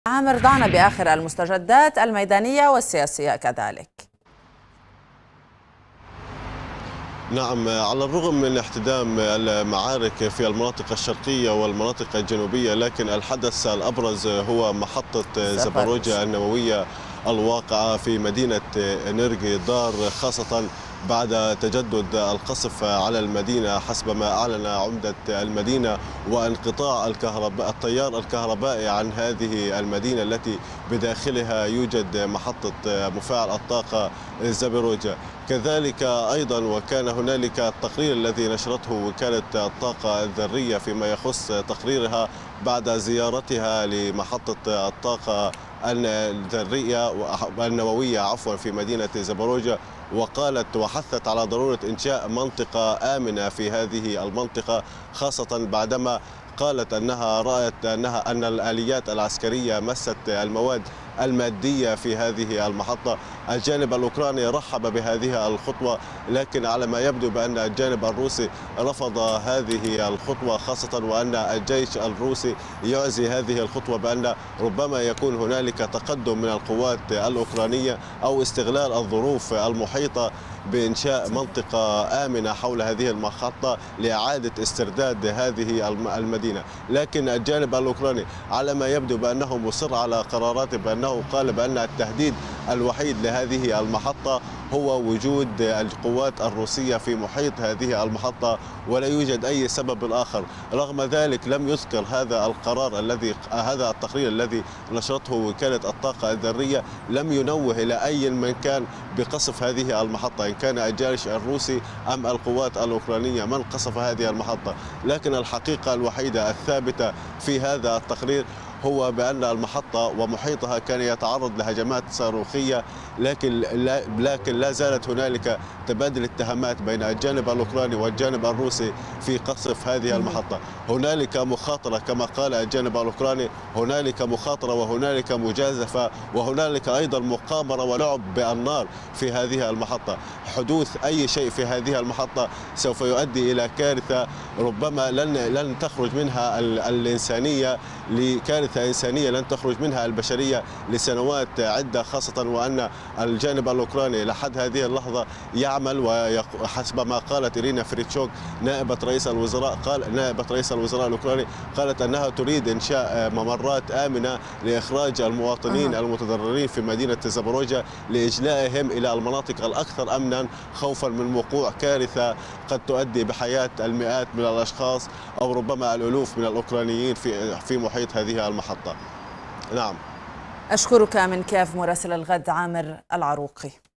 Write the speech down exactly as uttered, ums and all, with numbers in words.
عامر، ضعنا بآخر المستجدات الميدانية والسياسية كذلك. نعم، على الرغم من احتدام المعارك في المناطق الشرقية والمناطق الجنوبية، لكن الحدث الأبرز هو محطة زاباروجيا النووية الواقعة في مدينة إنرجي دار، خاصة بعد تجدد القصف على المدينة حسب ما أعلن عمدة المدينة، وانقطاع الكهرباء التيار الكهربائي عن هذه المدينة التي بداخلها يوجد محطة مفاعل الطاقة زاباروجيا. كذلك أيضا وكان هنالك التقرير الذي نشرته وكالة الطاقة الذرية فيما يخص تقريرها بعد زيارتها لمحطة الطاقة الذرية النووية عفوا في مدينة زاباروجيا، وقالت وحثت على ضرورة إنشاء منطقة آمنة في هذه المنطقة، خاصة بعدما قالت أنها رأت أنها أن الآليات العسكرية مست المواد المادية في هذه المحطة. الجانب الأوكراني رحب بهذه الخطوة، لكن على ما يبدو بأن الجانب الروسي رفض هذه الخطوة، خاصة وأن الجيش الروسي يعزي هذه الخطوة بأن ربما يكون هنالك تقدم من القوات الأوكرانية أو استغلال الظروف المحيطة بإنشاء منطقة آمنة حول هذه المحطة لإعادة استرداد هذه المدينة. لكن الجانب الأوكراني على ما يبدو بأنه مصر على قراراته، بأنه قال بأن التهديد الوحيد لهذه المحطة هو وجود القوات الروسية في محيط هذه المحطة، ولا يوجد أي سبب آخر. رغم ذلك لم يذكر هذا القرار الذي هذا التقرير الذي نشرته وكالة الطاقة الذرية، لم ينوه إلى أي من كان بقصف هذه المحطة، إن كان الجيش الروسي أم القوات الأوكرانية من قصف هذه المحطة. لكن الحقيقة الوحيدة الثابتة في هذا التقرير هو بأن المحطة ومحيطها كان يتعرض لهجمات صاروخية، لكن لا, لكن لا زالت هنالك تبادل اتهامات بين الجانب الأوكراني والجانب الروسي في قصف هذه المحطة. هنالك مخاطرة كما قال الجانب الأوكراني، هنالك مخاطرة وهنالك مجازفة وهنالك أيضا مقامرة ولعب بالنار في هذه المحطة. حدوث أي شيء في هذه المحطة سوف يؤدي إلى كارثة ربما لن لن تخرج منها الإنسانية لكارثة إنسانية لن تخرج منها البشرية لسنوات عدة، خاصة وأن الجانب الأوكراني لحد هذه اللحظة يعمل، وحسب ما قالت إيرينا فريتشوك نائبة رئيس الوزراء قال نائبة رئيس الوزراء الأوكراني قالت أنها تريد إنشاء ممرات آمنة لإخراج المواطنين المتضررين في مدينة زاباروجيا لإجلائهم إلى المناطق الأكثر أمنا، خوفا من وقوع كارثة قد تؤدي بحياة المئات من الأشخاص أو ربما الألوف من الأوكرانيين في في محيط هذه المحطة. نعم، أشكرك من كييف مراسل الغد عامر العروقي.